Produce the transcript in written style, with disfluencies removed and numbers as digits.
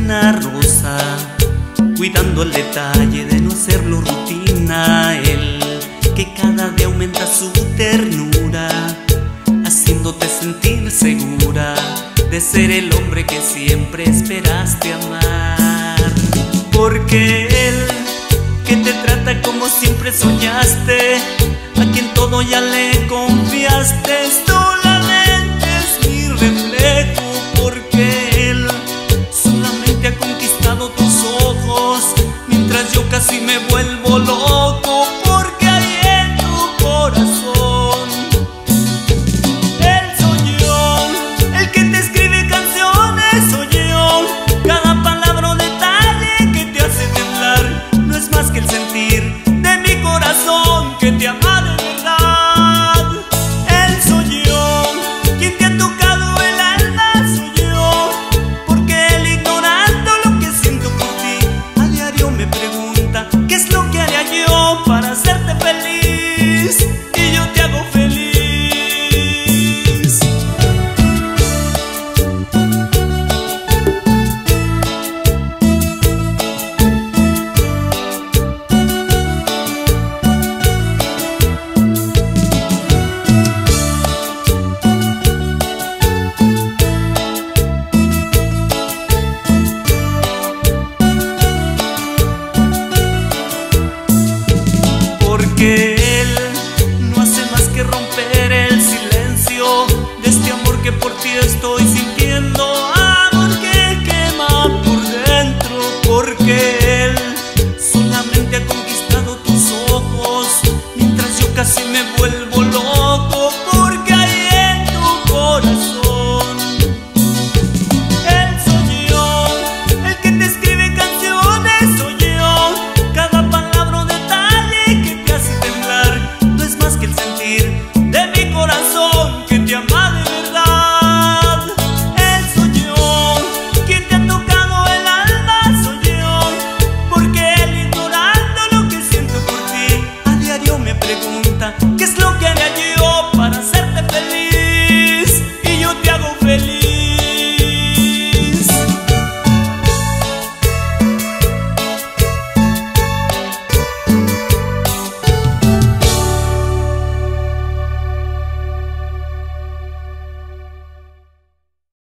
una rosa, cuidando el detalle de no hacerlo rutina. Él que cada día aumenta su ternura, haciéndote sentir segura de ser el hombre que siempre esperaste amar. Porque él que te trata como siempre soñaste, a quien todo ya le confiaste,